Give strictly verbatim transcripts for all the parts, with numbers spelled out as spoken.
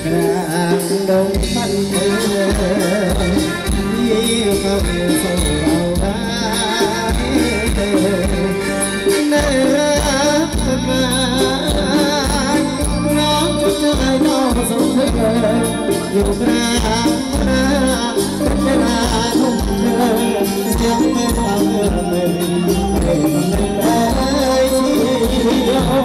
กลางดงพันเธอที่เขาส่งเราได้เธอเนื้อมาน้องจะเจอน้องส่งเธออยู่กลางนาเวลาทุ่มเธอเสียงไม่ฟังเลยเร่งเลยที่เดียว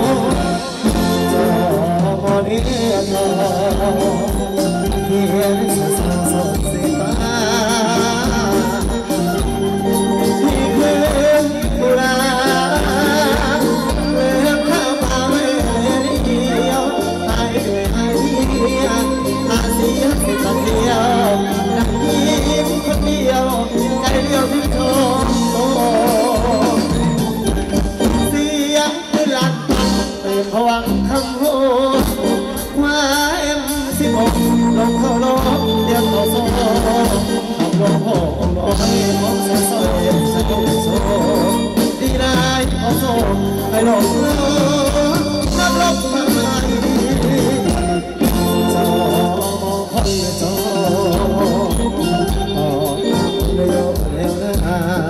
มอนี้เธอเพียงสาวสดสีฟ้าที่เพื่อนโบราณเรื่องข้าวมาไม่เดียวหายด้วยหายเดียวหาเสียสิตอนเดียวนักยิ้มคนเดียวใจเดียวที่โทรเสียงคือหลัดเป็นพวังคำพูดว่าเอ็มสิบหกลงเขาลงเดียวเขาโซ่ทำลงหงลงให้มองโซ่โซ่ยังสะดุดโซ่ดีได้เขาโซ่ให้ลงนับลบมาไม่จอมองคนจอเร็วเร็วนะ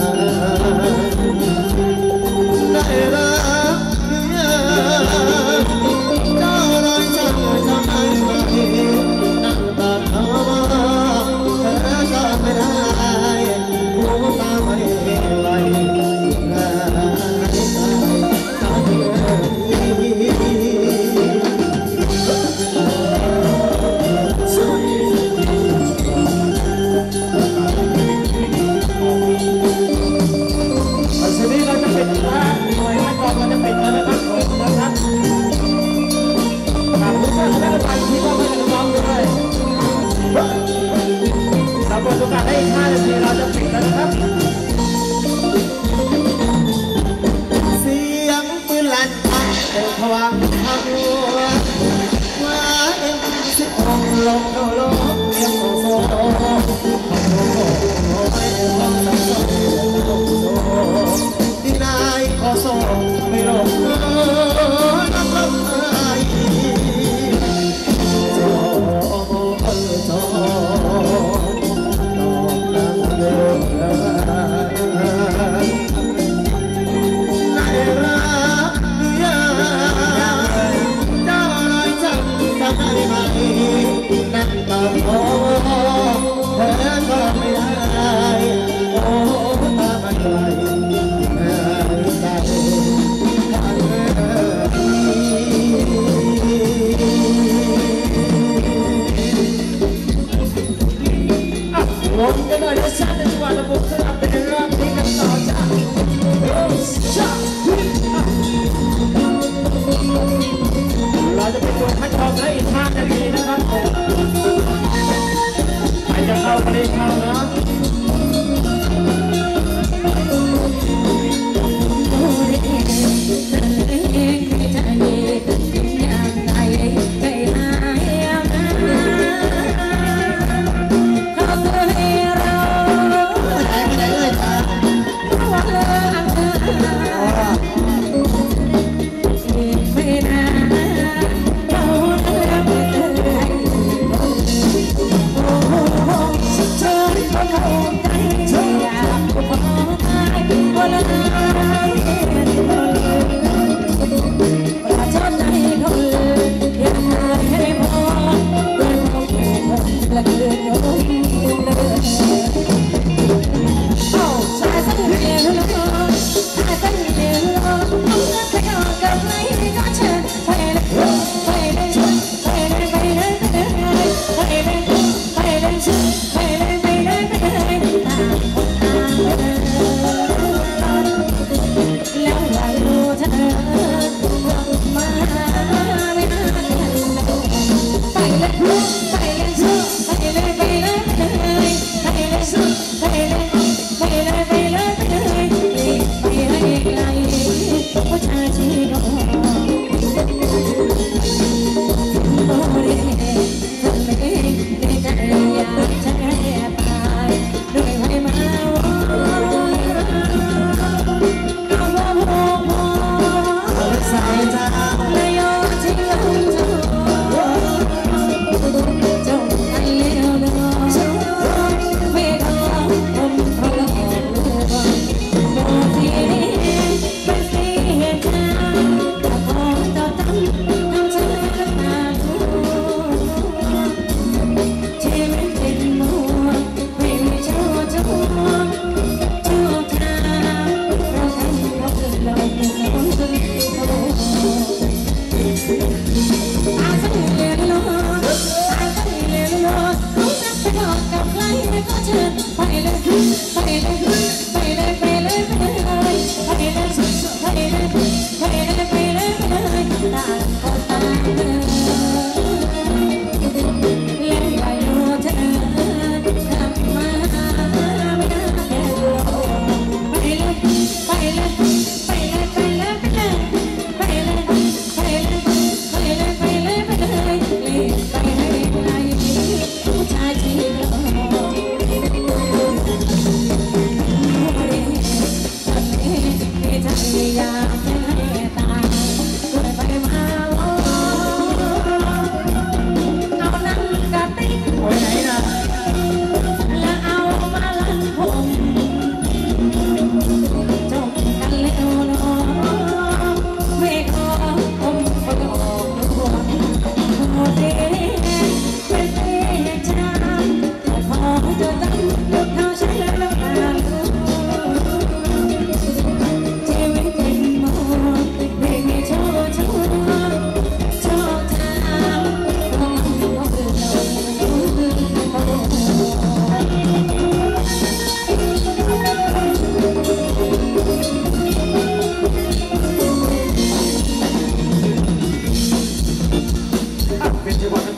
ได้รักเจ้าลอยจับทำไมไม่นั่งตาเธอเธอก็ไม่ได้หูตาไม่ไหลหายใจตาเธอทีนี้เราจะปิดนะหน่วยงานกองเราจะปิดแล้วนะครับผมนะครับขอบคุณท่านคณะกรรมการที่มอบให้กับน้องๆด้วยเราเปิดโอกาสให้อีกห้านาทีเราจะปิดแล้วนะครับเสียงปืนลั่นเป็นพวังทางหัวว่าเอ็มสิบองลงเขาลงเรียกโซ่โซ่โซ่โซ่ไม่ลงสักโซ่โซ่ดีนายขอโซ่ไม่ลงน้ำลงไอ้จอมองเออจอตอกน้ำเดือดน่ารักเดียวเจ้าลอยจับจะได้ไหมนั่งตาโตเธอก็ไม่ได้โอ้ตาไม่ไหววนกันหน่อยนะชาติจังหวะระบบสลับเป็นรอบนี้กันต่อจ้าเราจะเป็นตัวคัดกรองและอีกห้านาทีนะครับใครจะเข้าไปเข้านะไม่นานเรา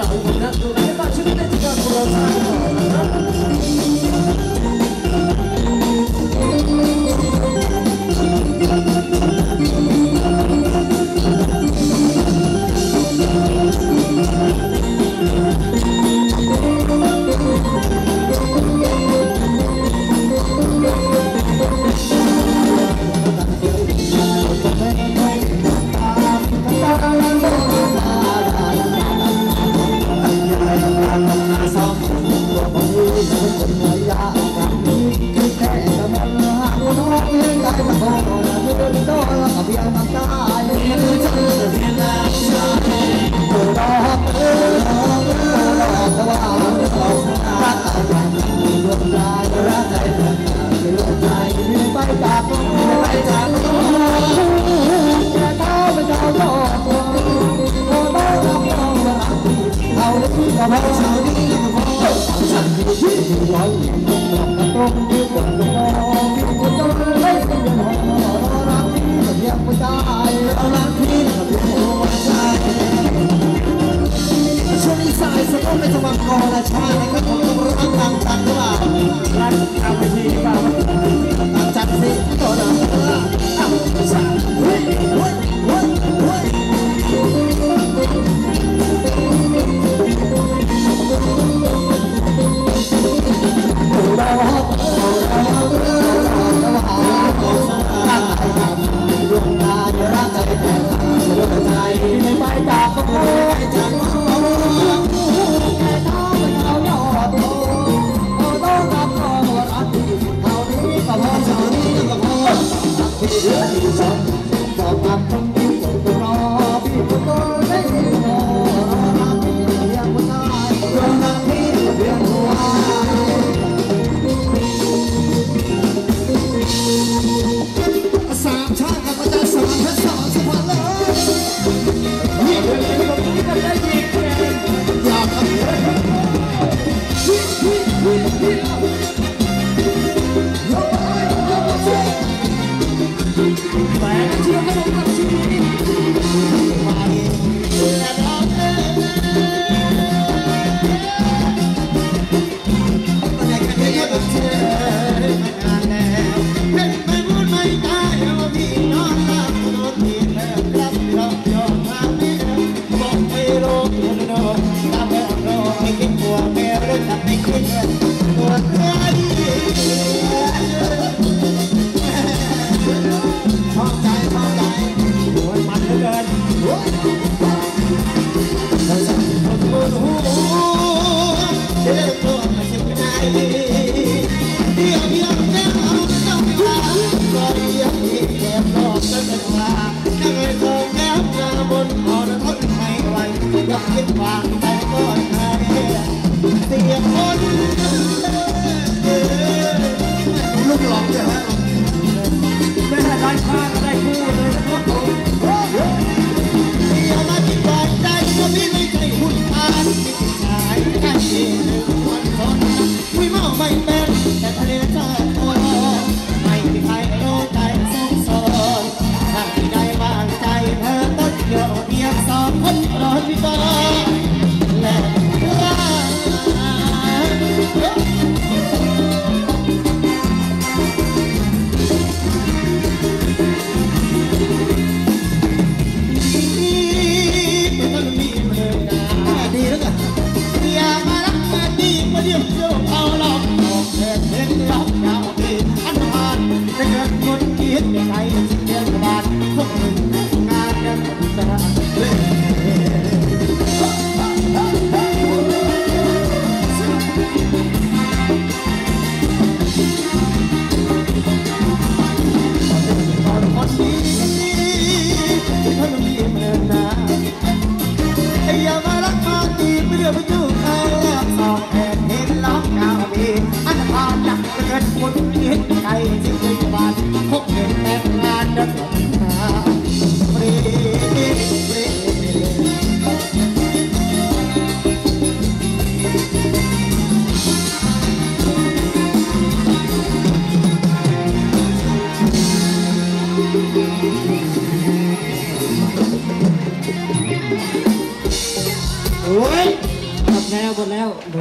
เแล้วหมดแล้ว